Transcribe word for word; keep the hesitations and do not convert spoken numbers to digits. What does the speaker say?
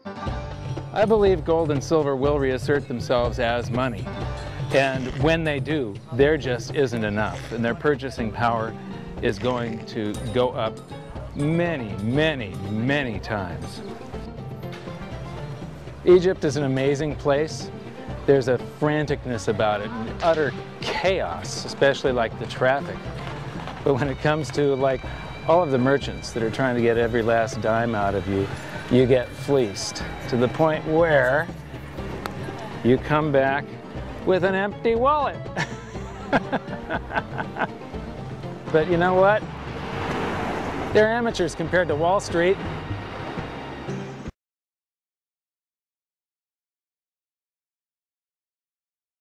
I believe gold and silver will reassert themselves as money. And when they do, there just isn't enough. And their purchasing power is going to go up many, many, many times. Egypt is an amazing place. There's a franticness about it, and utter chaos, especially like the traffic. But when it comes to like all of the merchants that are trying to get every last dime out of you, you get fleeced to the point where you come back with an empty wallet. But you know what? They're amateurs compared to Wall Street.